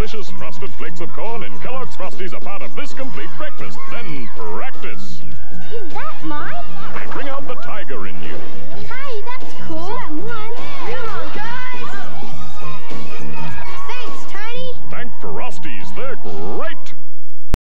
delicious frosted flakes of corn in Kellogg's Frosties are part of this complete breakfast. Then practice. Is that mine? Bring out the tiger in you. Hey, that's cool.